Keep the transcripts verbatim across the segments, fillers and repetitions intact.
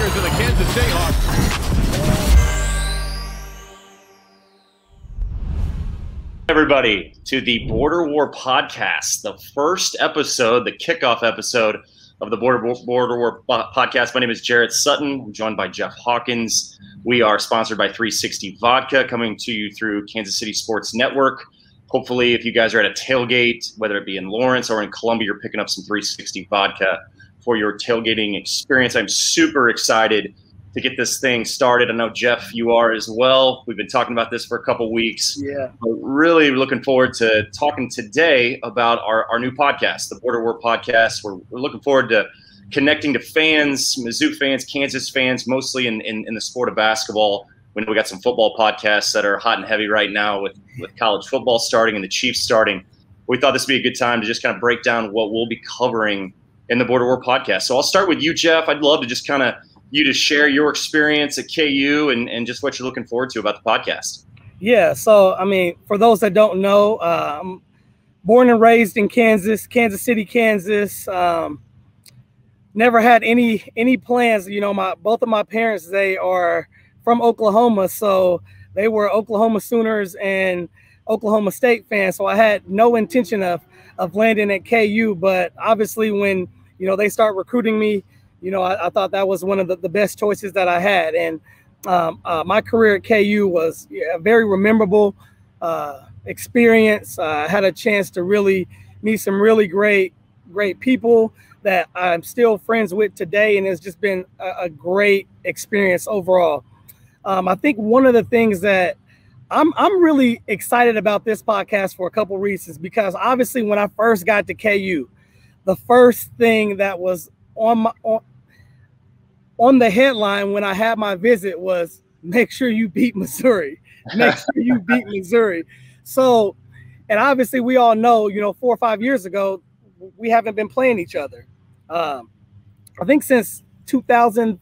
Tigers and the Kansas Jayhawks. Everybody to the Border War podcast, the first episode, the kickoff episode of the Border War, Border War podcast. My name is Jarrett Sutton. I'm joined by Jeff Hawkins. We are sponsored by three sixty Vodka, coming to you through Kansas City Sports Network. Hopefully, if you guys are at a tailgate, whether it be in Lawrence or in Columbia, you're picking up some three sixty Vodka for your tailgating experience. I'm super excited to get this thing started. I know, Jeff, you are as well. We've been talking about this for a couple weeks. Yeah. But really looking forward to talking today about our, our new podcast, the Border War podcast. We're, we're looking forward to connecting to fans, Mizzou fans, Kansas fans, mostly in, in, in the sport of basketball. We know we got some football podcasts that are hot and heavy right now with, with college football starting and the Chiefs starting. We thought this would be a good time to just kind of break down what we'll be covering in the Border War podcast. So I'll start with you, Jeff. I'd love to just kind of you to share your experience at K U and, and just what you're looking forward to about the podcast. Yeah, so, I mean, for those that don't know, uh, I'm born and raised in Kansas, Kansas City, Kansas. Um, never had any any plans. You know, my both of my parents, they are from Oklahoma, so they were Oklahoma Sooners and Oklahoma State fans, so I had no intention of, of landing at K U, but obviously when, you know, they start recruiting me, you know, I, I thought that was one of the, the best choices that I had. And um, uh, my career at K U was a very memorable uh, experience. Uh, I had a chance to really meet some really great, great people that I'm still friends with today. And it's just been a, a great experience overall. Um, I think one of the things that I'm, I'm really excited about this podcast for a couple reasons, because obviously when I first got to K U, the first thing that was on my, on, on the headline when I had my visit was make sure you beat Missouri, make sure you beat Missouri. So, and obviously we all know, you know, four or five years ago, we haven't been playing each other. Um, I think since two thousand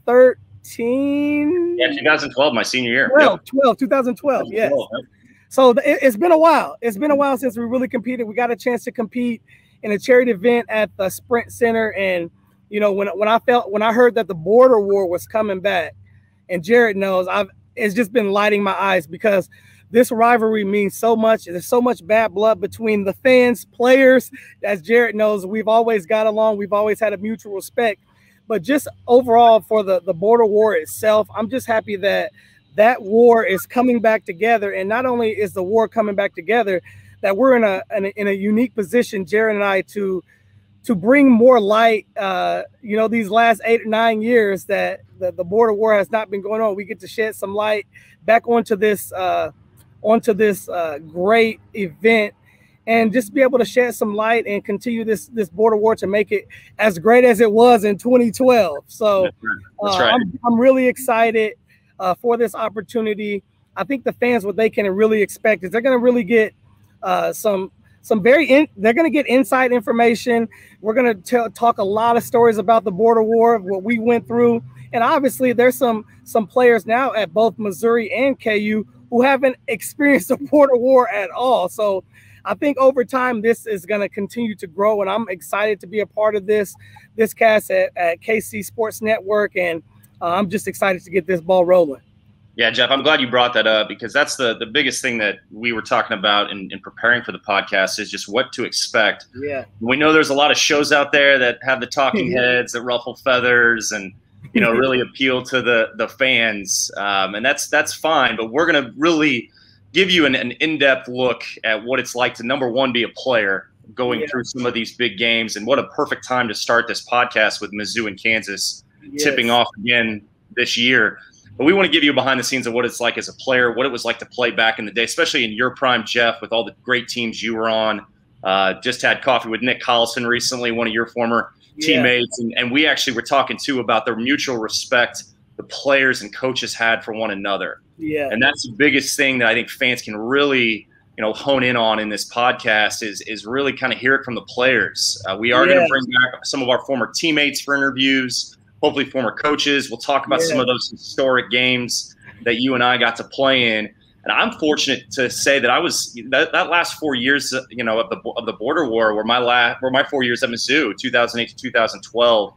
thirteen. Yeah, two thousand twelve, my senior year. twelve, yep. twelve, twenty twelve, yes. Right? So it, it's been a while. It's been a while since we really competed. We got a chance to compete in a charity event at the Sprint Center. And, you know, when, when I felt, when I heard that the Border War was coming back, and Jarrett knows, I've, it's just been lighting my eyes because this rivalry means so much. There's so much bad blood between the fans, players. As Jarrett knows, we've always got along. We've always had a mutual respect. But just overall for the, the Border War itself, I'm just happy that that war is coming back together. And not only is the war coming back together, that we're in a, in a, in a unique position, Jarrett and I, to to bring more light, uh, you know, these last eight or nine years that the, the Border War has not been going on. We get to shed some light back onto this, uh, onto this uh, great event, and just be able to shed some light and continue this this Border War to make it as great as it was in twenty twelve. So That's right. That's uh, right. I'm, I'm really excited uh, for this opportunity. I think the fans, what they can really expect is they're going to really get uh, some some very in, they're going to get inside information. We're going to talk a lot of stories about the Border War, what we went through, and obviously there's some some players now at both Missouri and K U who haven't experienced the Border War at all. So I think over time, this is going to continue to grow, and I'm excited to be a part of this, this cast at, at K C Sports Network, and uh, I'm just excited to get this ball rolling. Yeah, Jeff, I'm glad you brought that up because that's the, the biggest thing that we were talking about in, in preparing for the podcast is just what to expect. Yeah. We know there's a lot of shows out there that have the talking heads that ruffle feathers and, you know, really appeal to the, the fans, um, and that's that's fine, but we're going to really – give you an, an in-depth look at what it's like to, number one, be a player going yeah. through some of these big games, and what a perfect time to start this podcast with Mizzou and Kansas yes. tipping off again this year. But we want to give you a behind the scenes of what it's like as a player, what it was like to play back in the day, especially in your prime, Jeff, with all the great teams you were on. Uh, just had coffee with Nick Collison recently, one of your former yeah. teammates, and, and we actually were talking, too, about the mutual respect the players and coaches had for one another. Yeah. And that's the biggest thing that I think fans can really, you know, hone in on in this podcast is, is really kind of hear it from the players. Uh, we are yeah. going to bring back some of our former teammates for interviews, hopefully former coaches. We'll talk about yeah. some of those historic games that you and I got to play in. And I'm fortunate to say that I was that, that last four years, you know, of the of the Border War were my last were my four years at Mizzou, two thousand eight to two thousand twelve.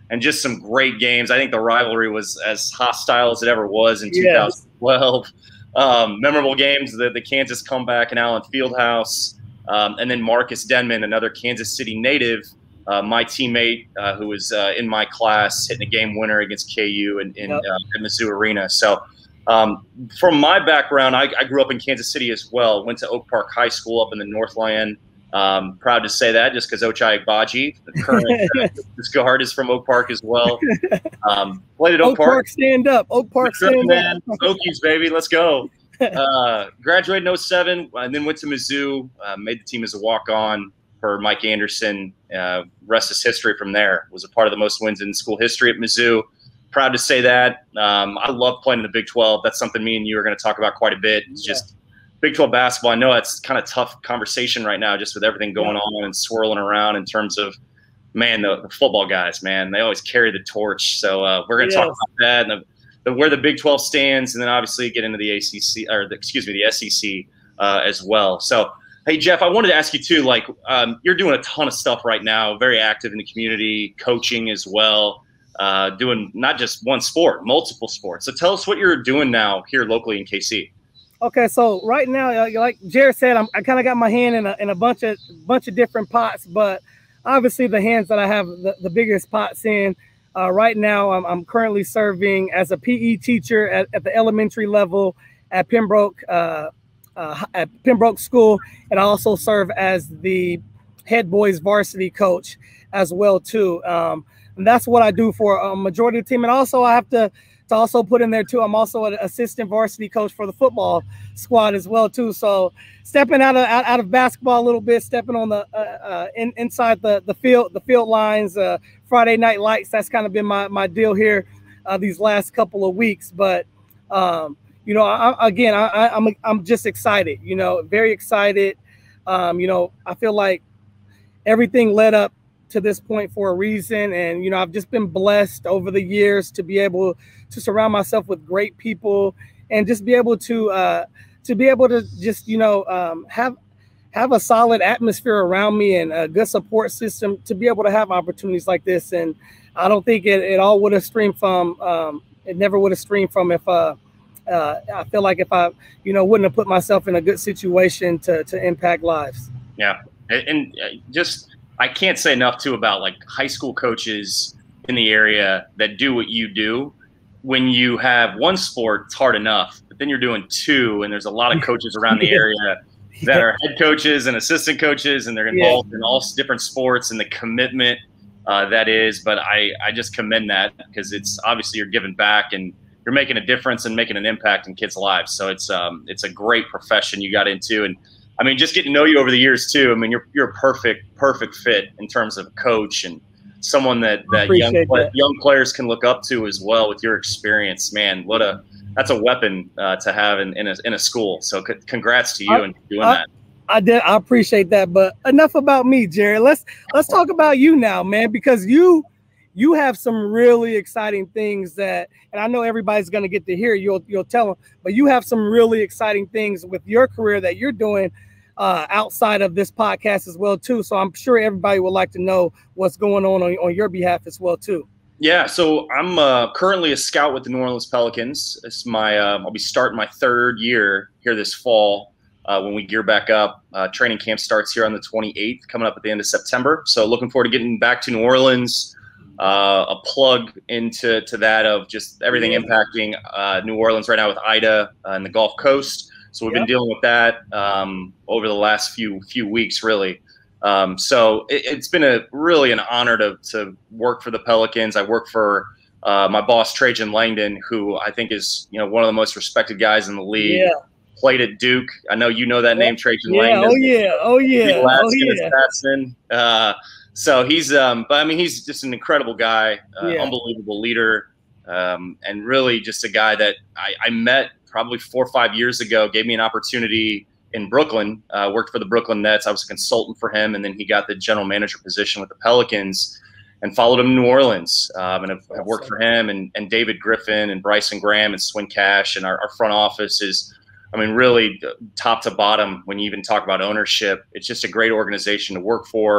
and just some great games. I think the rivalry was as hostile as it ever was in Yes. two thousand twelve. Um, memorable games, the, the Kansas comeback in Allen Fieldhouse, um, and then Marcus Denman, another Kansas City native, uh, my teammate uh, who was uh, in my class, hitting a game winner against K U in, in Yep. uh, Mizzou Arena. So um, from my background, I, I grew up in Kansas City as well, went to Oak Park High School up in the Northland. Um, proud to say that just because Ochai Agbaji, the current uh, this guard, is from Oak Park as well. Um, played at Oak, Oak Park. Park, stand up. Oak Park, stand man. up. Okies, baby, let's go. Uh, graduated in oh seven and then went to Mizzou, uh, made the team as a walk-on for Mike Anderson. Uh, rest is history from there. Was a part of the most wins in school history at Mizzou. Proud to say that. Um, I love playing in the Big twelve. That's something me and you are going to talk about quite a bit. It's yeah. just Big twelve basketball. I know that's kind of tough conversation right now, just with everything going yeah. on and swirling around in terms of, man, the, the football guys, man, they always carry the torch. So uh, we're going to yes. talk about that and the, the, where the Big twelve stands, and then obviously get into the A C C or the, excuse me, the S E C uh, as well. So, hey, Jeff, I wanted to ask you too, like um, you're doing a ton of stuff right now, very active in the community, coaching as well, uh, doing not just one sport, multiple sports. So tell us what you're doing now here locally in K C. Okay, so right now, like Jarrett said, I'm, I kind of got my hand in a, in a bunch of bunch of different pots, but obviously the hands that I have the, the biggest pots in uh, right now, I'm, I'm currently serving as a P E teacher at, at the elementary level at Pembroke uh, uh, at Pembroke School, and I also serve as the head boys varsity coach as well too. Um, and that's what I do for a majority of the team, and also I have to. To also put in there too, I'm also an assistant varsity coach for the football squad as well too. So stepping out of out, out of basketball a little bit, stepping on the uh, uh, in, inside the the field the field lines, uh, Friday night lights. That's kind of been my my deal here uh, these last couple of weeks. But um, you know, I, again, I, I, I'm I'm just excited. You know, very excited. Um, you know, I feel like everything led up to this point for a reason, and you know, I've just been blessed over the years to be able to surround myself with great people and just be able to uh to be able to just you know um have have a solid atmosphere around me and a good support system to be able to have opportunities like this. And I don't think it, it all would have streamed from um it never would have streamed from if uh uh I feel like if I you know wouldn't have put myself in a good situation to to impact lives. Yeah, and just I can't say enough too about like high school coaches in the area that do what you do. When you have one sport, it's hard enough, but then you're doing two, and there's a lot of coaches around the area that are head coaches and assistant coaches, and they're involved yeah. in all different sports and the commitment uh, that is. But I, I just commend that because it's obviously you're giving back and you're making a difference and making an impact in kids' lives. So it's um it's a great profession you got into, and I mean just getting to know you over the years too. I mean you're you're a perfect perfect fit in terms of coach and someone that, that young that. young players can look up to as well with your experience. Man, what a that's a weapon uh, to have in, in, a, in a school. So c- congrats to you I, and doing I, that. I did. I appreciate that. But enough about me, Jarrett. Let's let's talk about you now, man, because you you have some really exciting things that, and I know everybody's going to get to hear. You'll you'll tell them, but you have some really exciting things with your career that you're doing Uh, outside of this podcast as well too. So I'm sure everybody would like to know what's going on on, on your behalf as well too. Yeah, so I'm uh, currently a scout with the New Orleans Pelicans. It's my uh, I'll be starting my third year here this fall uh, when we gear back up. Uh, training camp starts here on the twenty-eighth, coming up at the end of September. So looking forward to getting back to New Orleans. Uh, a plug into to that of just everything yeah. impacting uh, New Orleans right now with Ida uh, and the Gulf Coast. So we've yep. been dealing with that um, over the last few few weeks, really. Um, so it, it's been a really an honor to to work for the Pelicans. I work for uh, my boss Trajan Langdon, who I think is you know one of the most respected guys in the league. Yeah. Played at Duke. I know you know that yeah. name, Trajan yeah. Langdon. Oh yeah, oh yeah, oh yeah. Assassin. Uh, so he's, um, but I mean, he's just an incredible guy, uh, yeah. unbelievable leader, um, and really just a guy that I, I met probably four or five years ago, gave me an opportunity in Brooklyn, uh, worked for the Brooklyn Nets. I was a consultant for him, and then he got the general manager position with the Pelicans and followed him to New Orleans, um, and have, have worked for him and, and David Griffin and Bryson Graham and Swin Cash. And our, our front office is, I mean, really top to bottom, when you even talk about ownership, it's just a great organization to work for.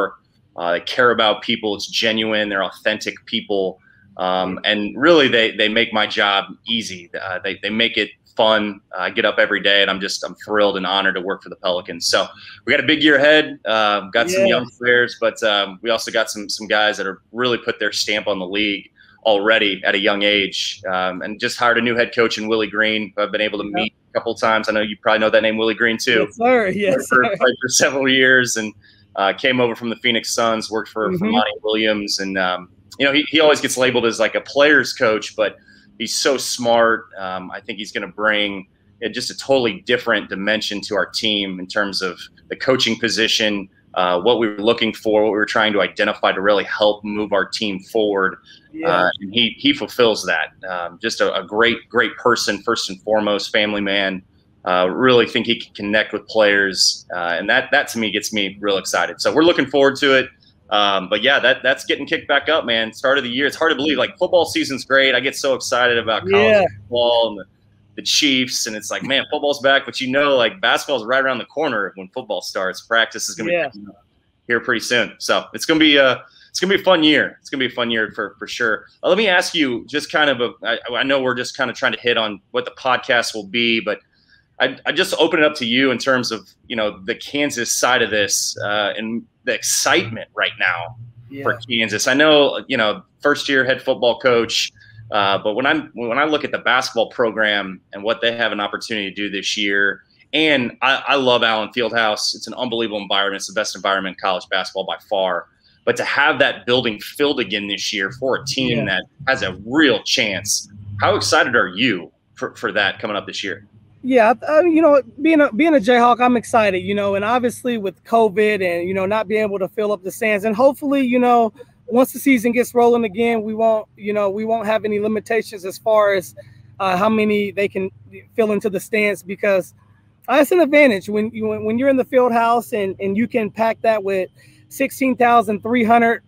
Uh, they care about people. It's genuine. They're authentic people. Um, and really, they they make my job easy. Uh, they they make it fun. Uh, I get up every day, and I'm just I'm thrilled and honored to work for the Pelicans. So we got a big year ahead. Uh, got yeah. some young players, but um, we also got some some guys that are really put their stamp on the league already at a young age, um, and just hired a new head coach in Willie Green, who I've been able to meet a couple of times. I know you probably know that name, Willie Green, too. Yes, sir. Yes, for, sir. for several years, and uh, came over from the Phoenix Suns, worked for, mm-hmm. for Monty Williams, and um, you know he, he always gets labeled as like a player's coach, but he's so smart. Um, I think he's going to bring just a totally different dimension to our team in terms of the coaching position, uh, what we were looking for, what we were trying to identify to really help move our team forward. Yeah. Uh, and he he fulfills that. Um, just a, a great, great person, first and foremost, family man. Uh, really think he can connect with players, uh, and that that to me gets me real excited. So we're looking forward to it. Um, but yeah, that that's getting kicked back up, man. Start of the year, it's hard to believe. Like football season's great. I get so excited about college yeah. football and the, the Chiefs, and it's like, man, football's back. But you know, like basketball's right around the corner when football starts. Practice is going to yeah. be here pretty soon. So it's going to be a it's going to be a fun year. It's going to be a fun year for for sure. Uh, let me ask you, just kind of a. I, I know we're just kind of trying to hit on what the podcast will be, but I, I just open it up to you in terms of, you know, the Kansas side of this uh, and the excitement right now yeah. for Kansas. I know, you know, first year head football coach, uh, but when I'm when I look at the basketball program and what they have an opportunity to do this year, and I, I love Allen Fieldhouse. It's an unbelievable environment. It's the best environment in college basketball by far. But to have that building filled again this year for a team yeah. that has a real chance, how excited are you for, for that coming up this year? Yeah, uh, you know, being a being a Jayhawk, I'm excited, you know, and obviously with COVID and, you know, not being able to fill up the stands, and hopefully, you know, once the season gets rolling again, we won't, you know, we won't have any limitations as far as uh, how many they can fill into the stands, because uh, it's an advantage when you when you're in the field house and and you can pack that with sixteen thousand three hundred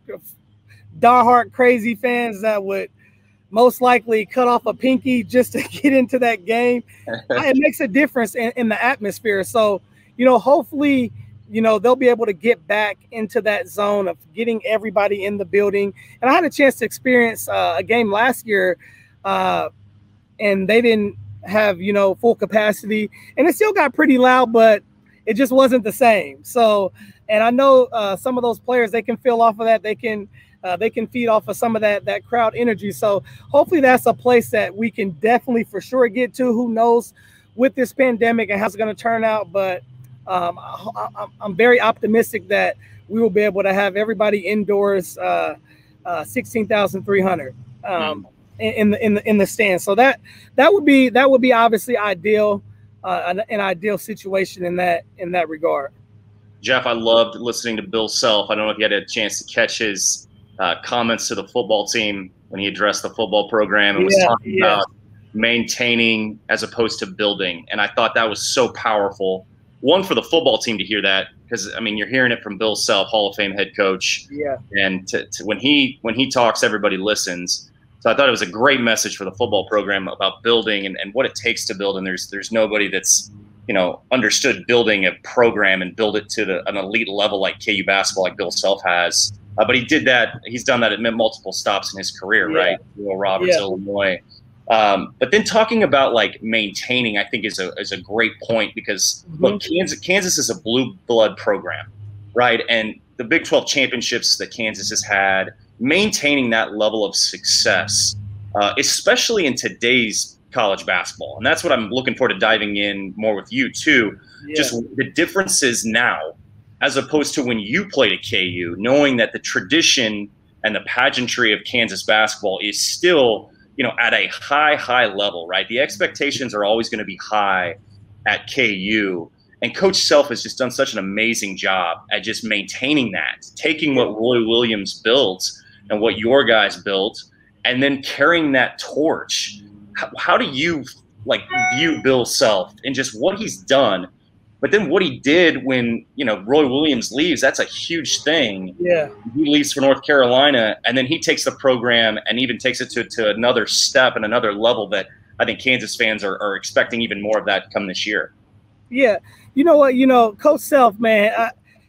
diehard crazy fans that would most likely cut off a pinky just to get into that game. It makes a difference in, in the atmosphere. So, you know, hopefully, you know, they'll be able to get back into that zone of getting everybody in the building. And I had a chance to experience uh, a game last year, uh, and they didn't have, you know, full capacity, and it still got pretty loud, but it just wasn't the same. So, and I know uh, some of those players, they can feel off of that. They can, Uh, they can feed off of some of that that crowd energy. So hopefully that's a place that we can definitely for sure get to. Who knows with this pandemic and how it's going to turn out. But um, I, I, I'm very optimistic that we will be able to have everybody indoors, uh, uh, sixteen thousand three hundred um, in, in the in the in the stands. So that that would be that would be obviously ideal, uh, an, an ideal situation in that in that regard. Jeff, I loved listening to Bill Self. I don't know if you had a chance to catch his Uh, comments to the football team when he addressed the football program and was yeah, talking yeah. about maintaining as opposed to building. And I thought that was so powerful. One, for the football team to hear that, because I mean, you're hearing it from Bill Self, Hall of Fame head coach. Yeah. And to, to, when he when he talks, everybody listens. So I thought it was a great message for the football program about building and, and what it takes to build. And there's there's nobody that's, you know, understood building a program and build it to the, an elite level like K U basketball, like Bill Self has. Uh, but he did that. He's done that at multiple stops in his career, yeah. right? Will Roberts, yeah. Illinois. Um, but then talking about like maintaining, I think is a is a great point, because mm-hmm. look, Kansas Kansas is a blue blood program, right? And the Big twelve championships that Kansas has had, maintaining that level of success, uh, especially in today's college basketball, and that's what I'm looking forward to diving in more with you too. Yeah. Just the differences now, as opposed to when you played at K U, knowing that the tradition and the pageantry of Kansas basketball is still, you know, at a high, high level, right? The expectations are always going to be high at K U. And Coach Self has just done such an amazing job at just maintaining that, taking what Roy Williams built and what your guys built, and then carrying that torch. How, how do you like view Bill Self and just what he's done? But then what he did when, you know, Roy Williams leaves, that's a huge thing. Yeah. He leaves for North Carolina, and then he takes the program and even takes it to, to another step and another level that I think Kansas fans are, are expecting even more of that come this year. Yeah. You know what? You know, Coach Self, man, I,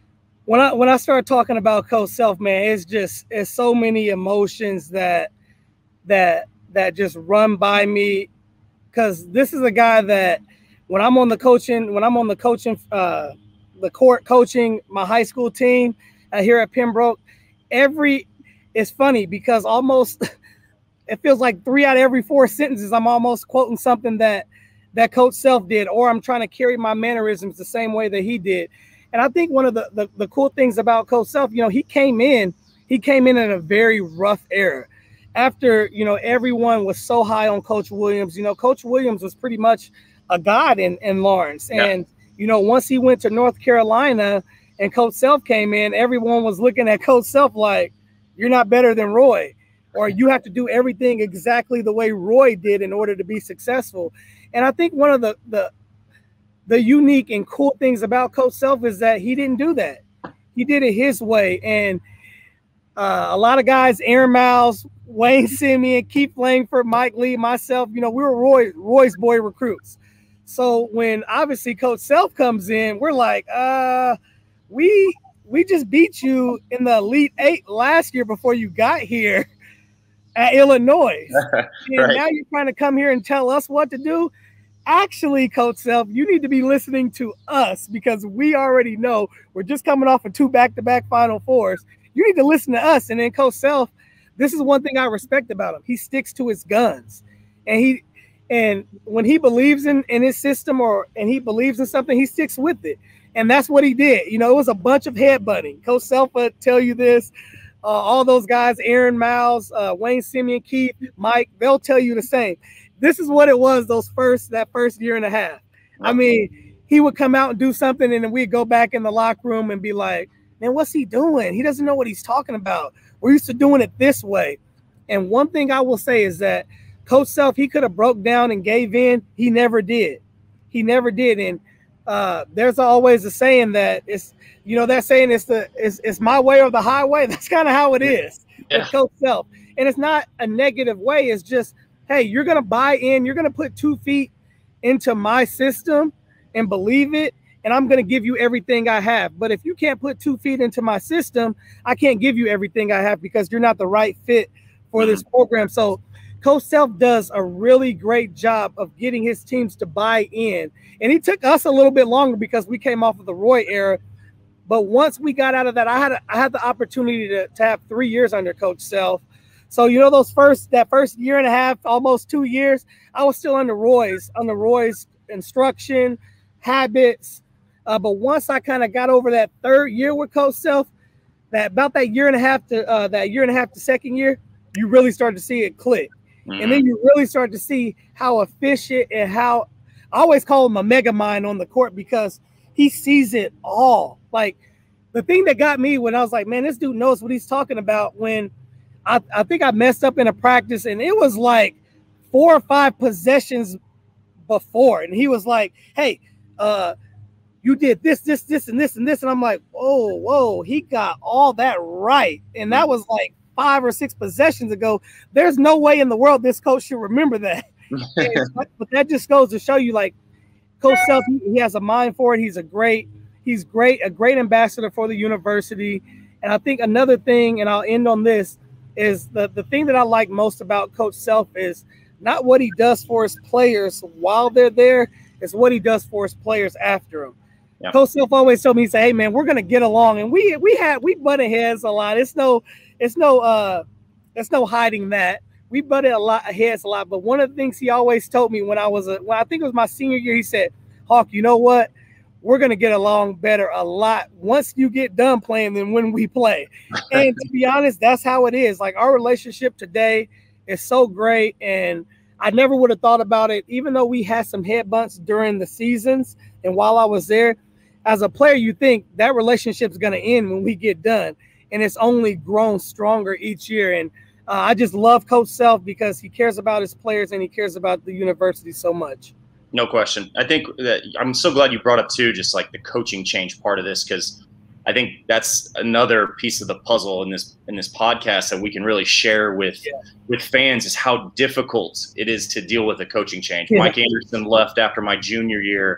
when I when I start talking about Coach Self, man, it's just it's so many emotions that that that just run by me, because this is a guy that when I'm on the coaching when I'm on the coaching uh, the court coaching my high school team uh, here at Pembroke, every it's funny because almost it feels like three out of every four sentences I'm almost quoting something that that Coach Self did, or I'm trying to carry my mannerisms the same way that he did. And I think one of the, the, the cool things about Coach Self, you know, he came in, he came in in a very rough era. After, you know, everyone was so high on Coach Williams, you know, Coach Williams was pretty much a god in, in Lawrence. Yeah. And, you know, once he went to North Carolina and Coach Self came in, everyone was looking at Coach Self like, you're not better than Roy, or you have to do everything exactly the way Roy did in order to be successful. And I think one of the, the, the unique and cool things about Coach Self is that he didn't do that. He did it his way. And uh, a lot of guys, Aaron Miles, Wayne Simeon, Keith Langford, Mike Lee, myself, you know, we were Roy, Roy's boy recruits. So when obviously Coach Self comes in, we're like, uh, we we just beat you in the Elite Eight last year before you got here at Illinois. And right. Now you're trying to come here and tell us what to do. Actually, Coach Self, you need to be listening to us, because we already know we're just coming off of two back-to-back Final Fours. You need to listen to us. And then Coach Self, this is one thing I respect about him. He sticks to his guns. And he and when he believes in, in his system, or and he believes in something, he sticks with it. And that's what he did. You know, it was a bunch of headbutting. Coach Self would tell you this. Uh, all those guys, Aaron Miles, uh, Wayne Simeon, Keith, Mike, they'll tell you the same. This is what it was those first that first year and a half. I mean, he would come out and do something, and then we'd go back in the locker room and be like, man, what's he doing? He doesn't know what he's talking about. We're used to doing it this way. And one thing I will say is that Coach Self, he could have broke down and gave in. He never did. He never did. And uh, there's always a saying that it's, you know, that saying it's the it's, it's my way or the highway. That's kind of how it is yeah. with Coach Self. And it's not a negative way. It's just, hey, you're going to buy in. You're going to put two feet into my system and believe it, and I'm going to give you everything I have. But if you can't put two feet into my system, I can't give you everything I have, because you're not the right fit for this program. So Coach Self does a really great job of getting his teams to buy in. And he took us a little bit longer because we came off of the Roy era. But once we got out of that, I had a, I had the opportunity to, to have three years under Coach Self. So, you know, those first, that first year and a half, almost two years, I was still under Roy's, under Roy's instruction, habits. Uh, but once I kind of got over that third year with Coach Self, that about that year and a half to uh, that year and a half to second year, you really start to see it click. Mm-hmm. And then you really start to see how efficient and how, I always call him a mega mind on the court, because he sees it all. Like, the thing that got me when I was like, man, this dude knows what he's talking about, when I, I think I messed up in a practice, and it was like four or five possessions before. And he was like, hey, uh, you did this, this, this, and this, and this. And I'm like, whoa, whoa, he got all that right. And that was like five or six possessions ago. There's no way in the world this coach should remember that. but, but that just goes to show you, like, Coach Self, he, he has a mind for it. He's a great, he's great, a great ambassador for the university. And I think another thing, and I'll end on this, is the, the thing that I like most about Coach Self is not what he does for his players while they're there, it's what he does for his players after him. Yeah. Coach Self always told me, he said, hey man, we're gonna get along. And we we had we butted heads a lot. It's no, it's no uh it's no hiding that. We butted a lot of heads a lot. But one of the things he always told me when I was a when I think it was my senior year, he said, Hawk, you know what? We're going to get along better a lot once you get done playing than when we play. And to be honest, that's how it is. Like, our relationship today is so great. And I never would have thought about it, even though we had some head bumps during the seasons. And while I was there, as a player, you think that relationship's going to end when we get done. And it's only grown stronger each year. And uh, I just love Coach Self because he cares about his players and he cares about the university so much. No question. I think that I'm so glad you brought up too, just like the coaching change part of this, because I think that's another piece of the puzzle in this in this podcast that we can really share with yeah. with fans, is how difficult it is to deal with a coaching change. Yeah. Mike Anderson left after my junior year,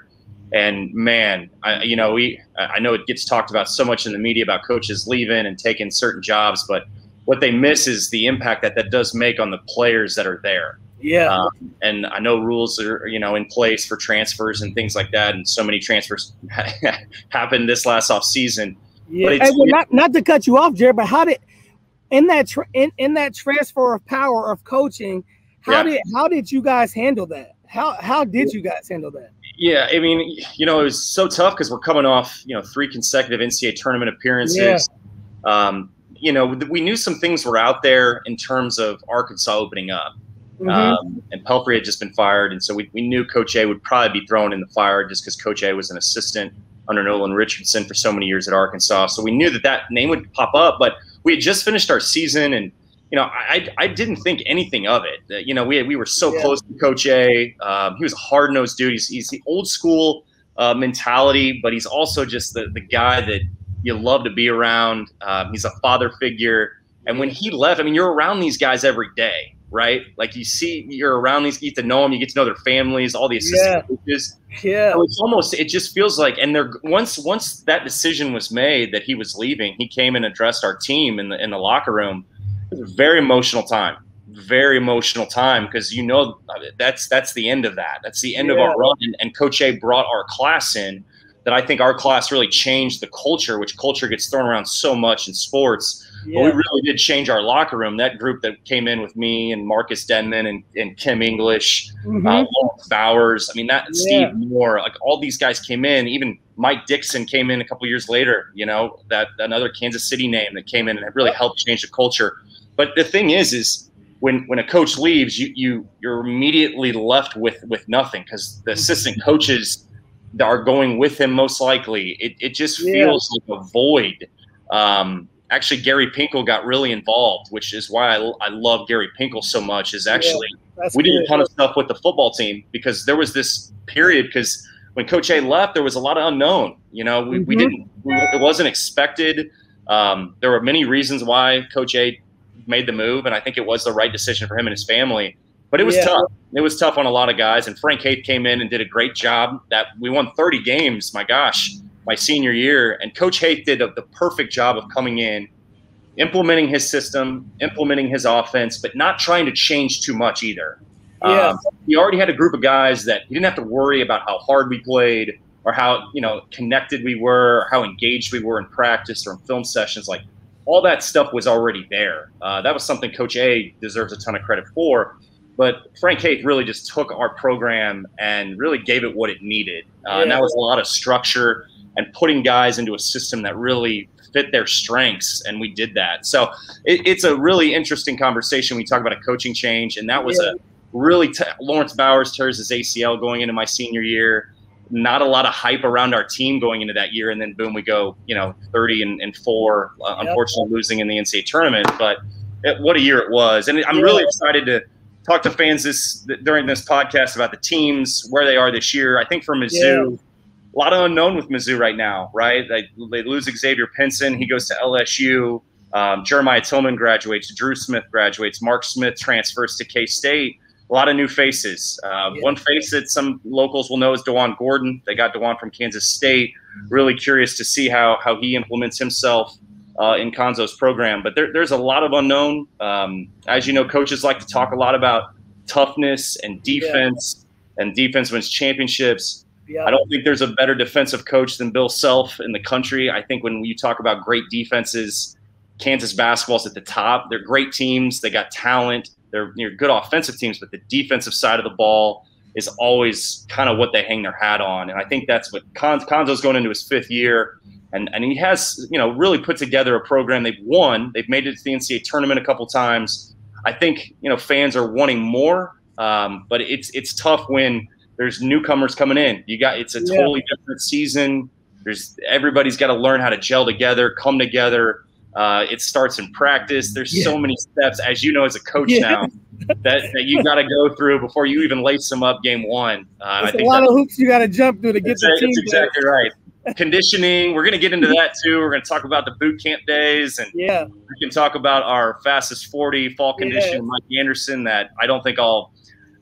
And man, I, you know, we I know it gets talked about so much in the media about coaches leaving and taking certain jobs, but what they miss is the impact that that does make on the players that are there. Yeah. Um, and I know rules are, you know, in place for transfers and things like that. And so many transfers happened this last off season. Yeah. But well, not, not to cut you off, Jarrett, but how did in that tra- in, in that transfer of power of coaching, how yeah. did how did you guys handle that? How how did you guys handle that? Yeah, I mean, you know, it was so tough because we're coming off, you know, three consecutive N C double A tournament appearances. Yeah. Um, you know, we knew some things were out there in terms of Arkansas opening up. Mm-hmm. Um, and Pelfrey had just been fired, and so we, we knew Coach A would probably be thrown in the fire just because Coach A was an assistant under Nolan Richardson for so many years at Arkansas. So we knew that that name would pop up, but we had just finished our season, and you know, I I didn't think anything of it. You know, we we were so yeah. close to Coach A. Um, he was a hard-nosed dude. He's, he's the old school uh, mentality, but he's also just the the guy that you love to be around. Um, he's a father figure, and when he left, I mean, you're around these guys every day. Right? Like you see, you're around these, you get to know them, you get to know their families, all the assistant yeah. coaches. Yeah. So it's almost, it just feels like, and they're once, once that decision was made that he was leaving, he came and addressed our team in the, in the locker room. It was a very emotional time, very emotional time. Cause you know, that's, that's the end of that. That's the end yeah. of our run. And, and Coach A brought our class in that I think our class really changed the culture, which culture gets thrown around so much in sports. Yeah. But we really did change our locker room. That group that came in with me and Marcus Denman and, and Kim English, mm-hmm. uh, Lawrence Bowers. I mean, that yeah. Steve Moore, like all these guys came in. Even Mike Dixon came in a couple years later. You know, that another Kansas City name that came in and really helped change the culture. But the thing is, is when when a coach leaves, you you you're immediately left with with nothing because the assistant coaches that are going with him most likely. It it just feels yeah. like a void. Um, Actually, Gary Pinkel got really involved, which is why I, I love Gary Pinkel so much. Is actually yeah, we did a ton of stuff with the football team because there was this period because when Coach A left, there was a lot of unknown. You know, we, mm-hmm. we didn't. We, it wasn't expected. Um, there were many reasons why Coach A made the move, and I think it was the right decision for him and his family. But it was yeah. tough. It was tough on a lot of guys. And Frank Haith came in and did a great job. That we won thirty games. My gosh. My senior year, and Coach Haith did a, the perfect job of coming in, implementing his system, implementing his offense, but not trying to change too much either. Yeah. Um, he already had a group of guys that he didn't have to worry about how hard we played or how, you know, connected we were, or how engaged we were in practice or in film sessions. Like all that stuff was already there. Uh, that was something Coach A deserves a ton of credit for. But Frank Haith really just took our program and really gave it what it needed. Uh, yeah. And that was a lot of structure and putting guys into a system that really fit their strengths, and we did that. So it, it's a really interesting conversation. We talk about a coaching change, and that was yeah. a really t- – Lawrence Bowers tears his A C L going into my senior year. Not a lot of hype around our team going into that year, and then boom, we go, you know, thirty and, and four, uh, yep. unfortunately losing in the N C double A tournament. But it, what a year it was. And I'm yeah. really excited to talk to fans this during this podcast about the teams, where they are this year. I think for Mizzou yeah. – a lot of unknown with Mizzou right now, right? They, they lose Xavier Pinson. He goes to L S U. Um, Jeremiah Tillman graduates. Drew Smith graduates. Mark Smith transfers to K-State. A lot of new faces. Uh, yeah. One face that some locals will know is DeJuan Gordon. They got DeJuan from Kansas State. Really curious to see how how he implements himself uh, in Konzo's program. But there, there's a lot of unknown. Um, as you know, coaches like to talk a lot about toughness and defense, yeah. and defense wins championships. Yeah. I don't think there's a better defensive coach than Bill Self in the country. I think when you talk about great defenses, Kansas basketball's at the top. They're great teams. They got talent. They're, they're good offensive teams, but the defensive side of the ball is always kind of what they hang their hat on. And I think that's what Kon- Konzo's going into his fifth year. And, and he has, you know, really put together a program. They've won. They've made it to the N C double A tournament a couple times. I think, you know, fans are wanting more, um, but it's it's tough when there's newcomers coming in. You got it's a totally yeah. different season. There's everybody's got to learn how to gel together, come together. Uh, it starts in practice. There's yeah. so many steps, as you know, as a coach yeah. now, that, that you got to go through before you even lace them up game one. Uh, There's I think a lot of hoops you got to jump through to get the team. That's exactly there. Right. Conditioning. We're going to get into that too. We're going to talk about the boot camp days, and yeah, we can talk about our fastest forty fall condition, yeah. Mike Anderson. That I don't think I'll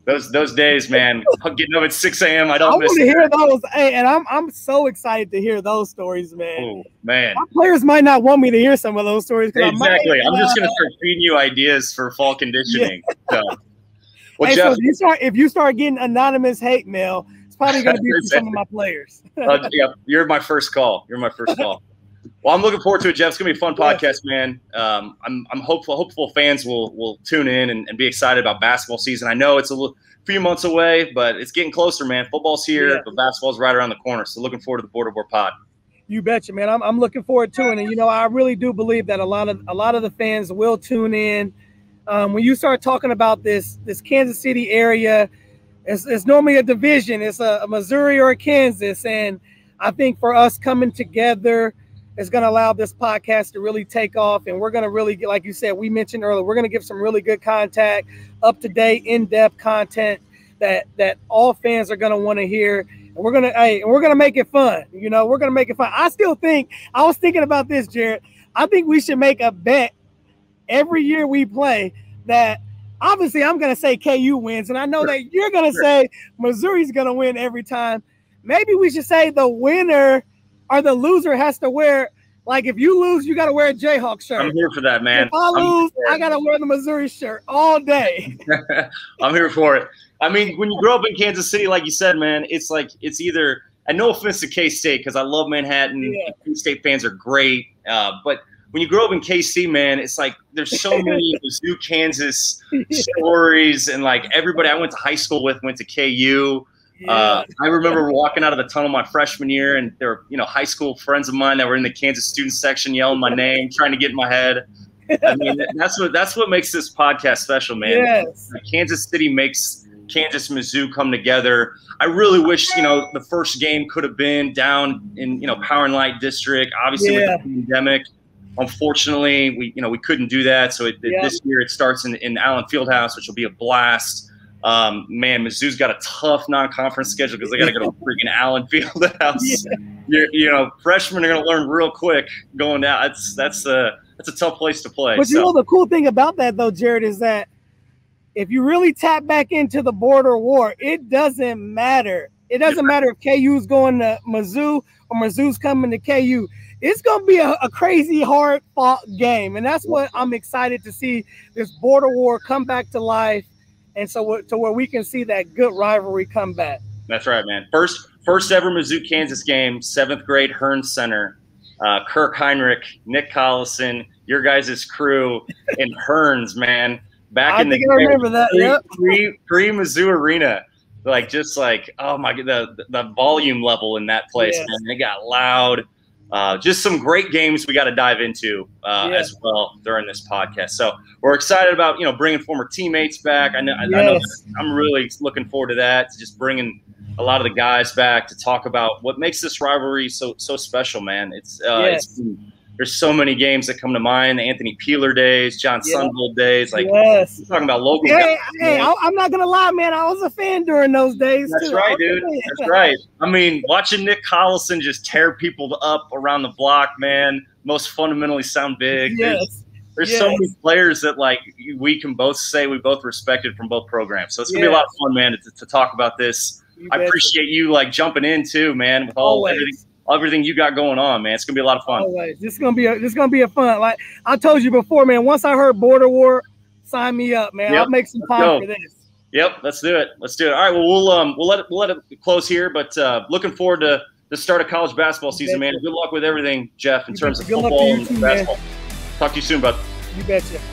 Those those days, man. Getting up at six a m I don't I miss want to it. hear those. Hey, and I'm I'm so excited to hear those stories, man. Oh, man. My players might not want me to hear some of those stories. Exactly. I might, I'm just gonna uh, start feeding you ideas for fall conditioning. Yeah. So, well, hey, Jeff, so if you start if you start getting anonymous hate mail, it's probably gonna be from some of my players. uh, yeah, you're my first call. You're my first call. Well, I'm looking forward to it, Jeff. It's gonna be a fun podcast, man. Um, I'm I'm hopeful hopeful fans will will tune in and, and be excited about basketball season. I know it's a little, few months away, but it's getting closer, man. Football's here, Yeah. but basketball's right around the corner. So looking forward to the Border Board Pod. You betcha, man. I'm I'm looking forward to it, and you know I really do believe that a lot of a lot of the fans will tune in. Um, when you start talking about this this Kansas City area, it's, it's normally a division. It's a, a Missouri or a Kansas, and I think for us coming together is going to allow this podcast to really take off, and we're going to really get, like you said, we mentioned earlier, we're going to give some really good contact, up-to-date, in-depth content that that all fans are going to want to hear. And we're going to hey, we're going to make it fun. You know, we're going to make it fun. I still think, I was thinking about this, Jarrett. I think we should make a bet every year we play that obviously I'm going to say K U wins, and I know that you're going to say Missouri's going to win every time. Maybe we should say the winner or the loser has to wear, like if you lose, you got to wear a Jayhawk shirt. I'm here for that, man. If I lose, I got to wear the Missouri shirt all day. I'm here for it. I mean, when you grow up in Kansas City, like you said, man, it's like it's either – and no offense to K-State because I love Manhattan. Yeah. K-State fans are great. Uh, but when you grow up in K C, man, it's like there's so many Mizzou, Kansas stories. And, like, everybody I went to high school with went to K U. Yeah. Uh, I remember walking out of the tunnel my freshman year, and there were, you know, high school friends of mine that were in the Kansas student section yelling my name, trying to get in my head. I mean, that's what that's what makes this podcast special, man. Yes. Kansas City makes Kansas, Mizzou come together. I really wish, you know, the first game could have been down in, you know, Power and Light District. Obviously, Yeah. with the pandemic, unfortunately, we, you know, we couldn't do that. So it, it, Yeah. this year it starts in, in Allen Fieldhouse, which will be a blast. Um, man, Mizzou's got a tough non-conference schedule because they got to go to freaking Allen Fieldhouse. Yeah. You're, you know, freshmen are going to learn real quick going down. That's that's a that's a tough place to play. But you so. know the cool thing about that though, Jarrett, is that if you really tap back into the border war, it doesn't matter. It doesn't matter if K U's going to Mizzou or Mizzou's coming to K U. It's going to be a, a crazy, hard-fought game, and that's what I'm excited to see, this border war come back to life, and so to where we can see that good rivalry come back. That's right, man. First first ever Mizzou Kansas game, seventh grade Hearns Center. Uh, Kirk Heinrich, Nick Collison, your guys' crew in Hearns, man. Back I in the think I remember that. pre, Yep. pre, pre Mizzou Arena. Like, just like, oh my god, the, the volume level in that place, Yes. man. It got loud. Uh, just some great games we got to dive into uh, Yes. as well during this podcast. So we're excited about, you know, bringing former teammates back. I know, I, I know Yes. I'm really looking forward to that, to just bringing a lot of the guys back to talk about what makes this rivalry so so special, man. It's, uh, Yes. it's there's so many games that come to mind. The Anthony Peeler days, John Yeah. Sunvold days. Like, Yes. we're talking about local Hey, guys. hey, man. I, I'm not gonna lie, man. I was a fan during those days. That's too. right, I was a dude. fan. That's right. I mean, watching Nick Collison just tear people up around the block, man. Most fundamentally sound big. There's, Yes. there's yes. so many players that, like, we can both say we both respected from both programs. So it's gonna be a lot of fun, man, to, to talk about this. You I betcha. appreciate you, like, jumping in too, man, with all Always. everything, everything you got going on, man. It's gonna be a lot of fun. Always. This is gonna be a this is gonna be a fun. Like I told you before, man. Once I heard border war, sign me up, man. Yep. I'll make some Let's time go. for this. Yep, let's do it. Let's do it. All right, well, we'll um we'll let it we'll let it close here, but uh, looking forward to the start of college basketball season, man. Good luck with everything, Jeff, in You terms betcha. of Good luck to football you and too, man. basketball. Talk to you soon, bud. You betcha.